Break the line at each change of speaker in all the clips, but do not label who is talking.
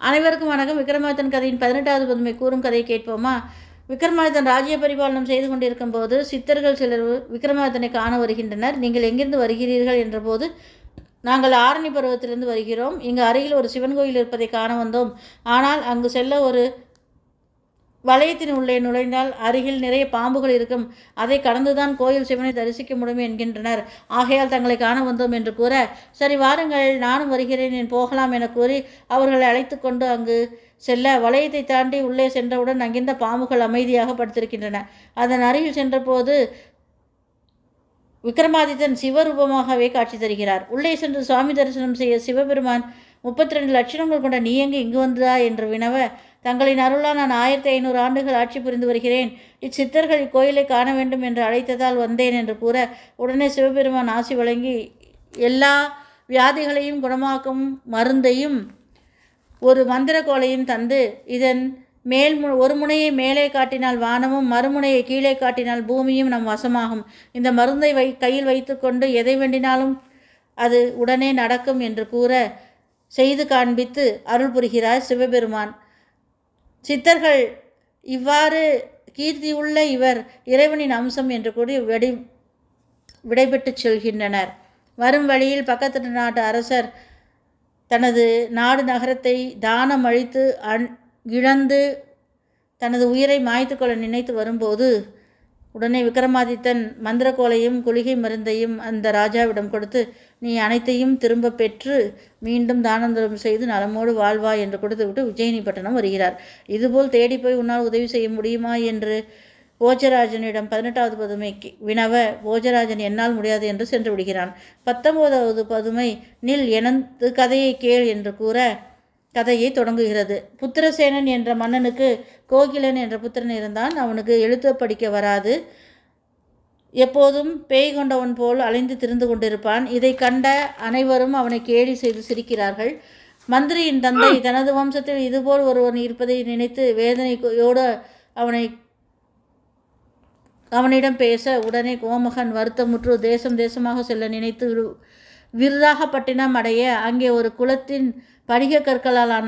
அனைவருக்கும் வணக்கம். விக்ரமாதித்தன் கதையின் 18வது பதுமை கூறும் கதையை கேட்போமா? விக்ரமாதித்தன் ராஜ்ய பரிபாலனம் செய்து கொண்டிருக்கும் போது சித்தர்கள் சிலர் விக்ரமாதித்தனை காண வருகின்றனர். நீங்கள் எங்கிருந்து வருகிறீர்கள் என்றபோது, நாங்கள் ஆரணி பருவத்திலிருந்து வருகிறோம். இங்கு அருகில் ஒரு சிவன் கோயில் இருப்பதை காண வந்தோம். ஆனால் அங்கு செல்ல ஒரு வளையத்தின் உள்ளே நுழைந்தால் அருகில் நிறைய பாம்புகள் இருக்கும். அதை கடந்துதான் கோயில் சிவனை தரிசிக்க முடியும் என்கின்றனர். ஆகையால் தங்களை காண வந்தோம் என்று கூற, சரி வாருங்கள், நானும் வருகிறேன், என் போகலாம் என கூறி அவர்களை அழைத்து கொண்டு அங்கு செல்ல, வளையத்தை தாண்டி உள்ளே சென்றவுடன் அங்கிருந்த பாம்புகள் அமைதியாக படுத்திருக்கின்றன. அதன் அருகில் சென்றபோது விக்ரமாதித்தன் சிவரூபமாகவே காட்சி தருகிறார். உள்ளே சென்று சுவாமி தரிசனம் செய்ய சிவபெருமான் 32 லட்சணங்கள் கொண்ட நீ எங்கு இங்கு வந்ததா என்று வினவ, தங்களின் அருளால் நான் 1500 ஆண்டுகள் ஆட்சி புரிந்து வருகிறேன். இச்சித்தர்கள் இக்கோயிலை காண வேண்டும் என்று அழைத்ததால் வந்தேன் என்று கூற, உடனே சிவபெருமான் ஆசி வழங்கி எல்லா வியாதிகளையும் குணமாக்கும் மருந்தையும் ஒரு மந்திர கோலையும் தந்து, இதன் ஒரு முனையை மேலே காட்டினால் வானமும் மறுமுனையை கீழே காட்டினால் பூமியும் நம் வசமாகும். இந்த மருந்தை கையில் வைத்து கொண்டு எதை வேண்டினாலும் அது உடனே நடக்கும் என்று கூற செய்து காண்பித்து அருள் புரிகிறார் சிவபெருமான். சித்தர்கள் இவ்வாறு கீர்த்தியுள்ள இவர் இறைவனின் அம்சம் என்று கூறி விடைபெற்று செல்கின்றனர். வரும் வழியில் பக்கத்து நாட்டு அரசர் தனது நாடு நகரத்தை தானம் அழித்து இழந்து தனது உயிரை மாய்த்து கொள்ள நினைத்து வரும்போது, உடனே விக்ரமாதித்தன் மந்திரக்கோலையும் குளிகை மருந்தையும் அந்த ராஜாவிடம் கொடுத்து, நீ அனைத்தையும் திரும்ப பெற்று மீண்டும் தானந்தரம் செய்து நலமோடு வாழ்வாய் என்று கொடுத்துவிட்டு உஜ்ஜயினிப்பட்டினம் வருகிறார். இதுபோல் தேடிப்போய் உன்னால் உதவி செய்ய முடியுமா என்று போஜராஜனிடம் 18வது பதுமைக்கு வினவ, போஜராஜன் என்னால் முடியாது என்று சென்று விடுகிறான். 19வது பதுமை நில், எனது கதையை கேள் என்று கூற கதையை தொடங்குகிறது. புத்திரசேனன் என்ற மன்னனுக்கு கோகிலன் என்ற புத்திரன் இருந்தான். அவனுக்கு எழுத்து படிக்க வராது. எப்போதும் பேய் கொண்டவன் போல் அலைந்து திரிந்து கொண்டிருப்பான். இதை கண்ட அனைவரும் அவனை கேலி செய்து சிரிக்கிறார்கள். மந்திரியின் தந்தை தனது வம்சத்தில் இதுபோல் ஒருவன் இருப்பதை நினைத்து வேதனையோடு அவனிடம் பேச, உடனே கோமகன் வருத்தமுற்று தேசம் தேசமாக செல்ல நினைத்து விருதாகப்பட்டினம் அடைய அங்கே ஒரு குளத்தின் படிக கற்களாலான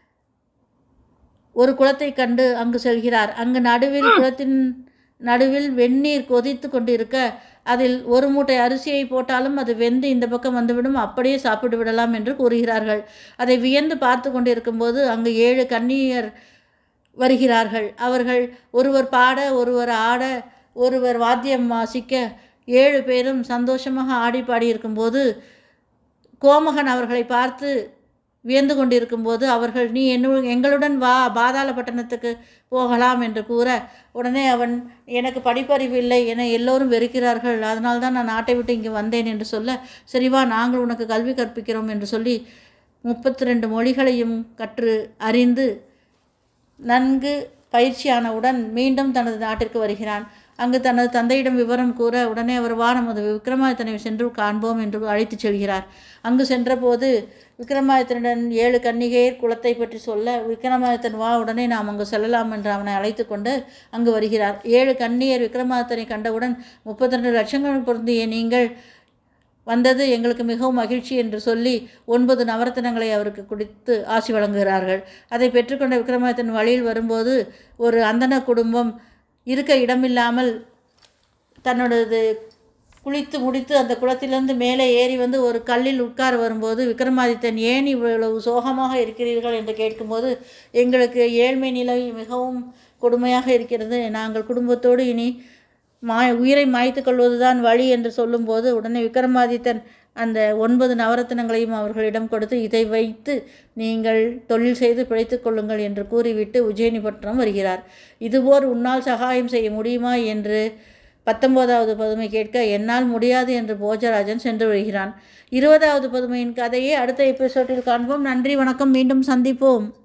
ஒரு குளத்தை கண்டு அங்கு செல்கிறார். அங்கு குளத்தின் நடுவில் வெந்நீர் கொதித்து கொண்டிருக்க, அதில் ஒரு மூட்டை அரிசியை போட்டாலும் அது வெந்து இந்த பக்கம் வந்துவிடும், அப்படியே சாப்பிட்டு விடலாம் என்று கூறுகிறார்கள். அதை வியந்து பார்த்து கொண்டிருக்கும்போது அங்கு 7 கன்னியர் வருகிறார்கள். அவர்கள் ஒருவர் பாட, ஒருவர் ஆட, ஒருவர் வாத்தியம் வாசிக்க 7 பேரும் சந்தோஷமாக ஆடி பாடியிருக்கும்போது கோமகன் அவர்களை பார்த்து வியந்து கொண்டிருக்கும்போது அவர்கள், நீ எங்களுடன் வா, பாதாள பட்டணத்துக்கு போகலாம் என்று கூற, உடனே அவன், எனக்கு படிப்பறிவு இல்லை என எல்லோரும் வெறுக்கிறார்கள், அதனால்தான் நான் நாட்டை விட்டு இங்கே வந்தேன் என்று சொல்ல, சரிவா நாங்கள் உனக்கு கல்வி கற்பிக்கிறோம் என்று சொல்லி 32 மொழிகளையும் கற்று அறிந்து நன்கு பயிற்சியானவுடன் மீண்டும் தனது நாட்டிற்கு வருகிறான். அங்கு தனது தந்தையிடம் விவரம் கூற, உடனே அவர் வா, நமது விக்ரமாதித்தனை சென்று காண்போம் என்று அழைத்து செல்கிறார். அங்கு சென்றபோது விக்ரமாதித்தனுடன் 7 கன்னிகையர் குலத்தை பற்றி சொல்ல, விக்ரமாதித்தன் வா, உடனே நாம் அங்கு செல்லலாம் என்று அவனை அழைத்து கொண்டு அங்கு வருகிறார். 7 கன்னியர் விக்ரமாதித்தனை கண்டவுடன் 32 லட்சங்கள் பொருந்திய நீங்கள் வந்தது எங்களுக்கு மிகவும் மகிழ்ச்சி என்று சொல்லி 9 நவரத்தினங்களை அவருக்கு குடித்து ஆசி வழங்குகிறார்கள். அதை பெற்றுக்கொண்ட விக்ரமாதித்தன் வழியில் வரும்போது ஒரு அந்தன குடும்பம் இருக்க இடமில்லாமல் தன்னோடது குளித்து முடித்து அந்த குளத்திலிருந்து மேலே ஏறி வந்து ஒரு கல்லில் உட்கார வரும்போது விக்ரமாதித்தன், ஏன் இவ்வளவு சோகமாக இருக்கிறீர்கள் என்று கேட்கும்போது, எங்களுக்கு ஏழ்மை நிலை மிகவும் கொடுமையாக இருக்கிறது, நாங்கள் குடும்பத்தோடு இனி உயிரை மாய்த்து கொள்வதுதான் வழி என்று சொல்லும்போது, உடனே விக்ரமாதித்தன் அந்த 9 நவரத்தினங்களையும் அவர்களிடம் கொடுத்து, இதை வைத்து நீங்கள் தொழில் செய்து பிழைத்து கொள்ளுங்கள் என்று கூறிவிட்டு உஜ்ஜயினிப்பட்டினம் வருகிறார். இதுபோல் உன்னால் சகாயம் செய்ய முடியுமா என்று 19வது பதுமை கேட்க, என்னால் முடியாது என்று போஜராஜன் சென்று வருகிறான். 20வது பதுமையின் கதையை அடுத்த எபிசோடில் காண்போம். நன்றி, வணக்கம், மீண்டும் சந்திப்போம்.